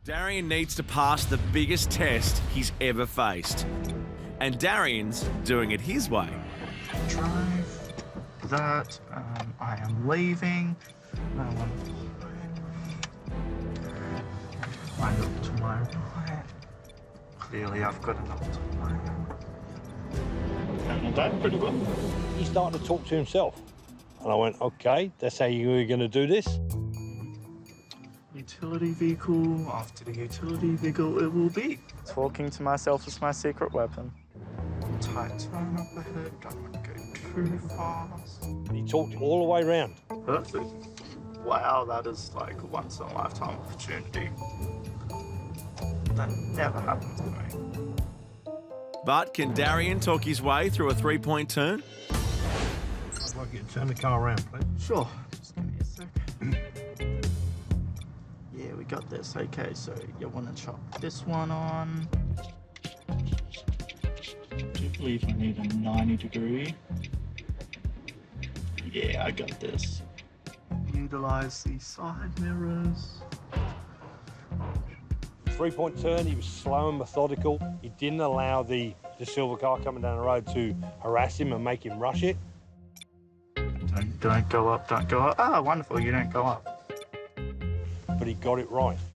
Darian needs to pass the biggest test he's ever faced. And Darian's doing it his way. Drive that. I am leaving. I look to my right. Clearly, I've got enough time. And that's pretty good. He started to talk to himself. And I went, okay, that's how you're going to do this? Utility vehicle. After the utility vehicle, it will be. Talking to myself is my secret weapon. Tight turn up ahead. Don't want to go too fast. He talked all the way around. Perfect. Wow, that is like a once-in-a-lifetime opportunity. That never happens to me. But can Darian talk his way through a three-point turn? I'd like you to turn the car around, please. Sure. Just give me a sec. Yeah, we got this. Okay, so you want to chop this one on. I do believe I need a 90 degree. Yeah, I got this. Utilize the side mirrors. Three-point turn, he was slow and methodical. He didn't allow the silver car coming down the road to harass him and make him rush it. Don't go up, don't go up. Ah, wonderful, you don't go up. But he got it right.